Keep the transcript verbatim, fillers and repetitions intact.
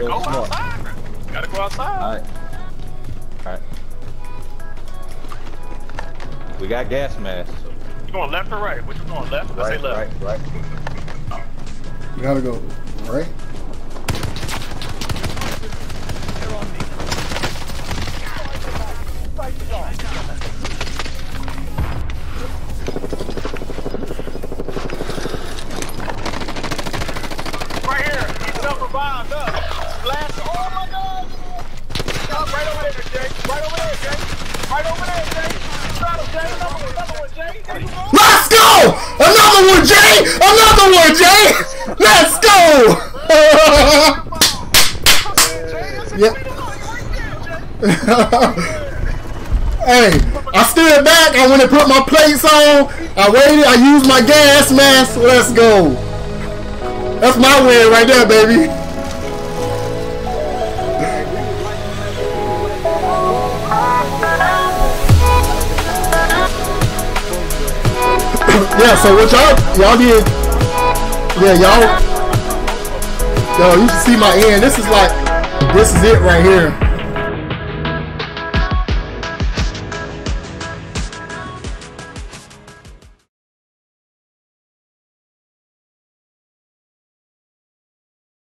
go, go smart. outside. You gotta go outside. All right. All right. We got gas masks. So. You going left or right? Which one going left? I Right, say left. right, right. You gotta go right. Right here. He's self-revived up. Blast. Oh my God. Right over there, Jay. Right over there, Jay. Right over there, Jay. Got him, Jay. Another one, another one, Jay. Let's go! Another one, Jay! Another one, Jay! Let's go! Yep. Hey, I stood back. I went and put my plates on. I waited. I used my gas mask. Let's go. That's my win right there, baby. Yeah, so what y'all y'all did? Yeah, y'all. Yo, you should see my end. This is like, this is it right here.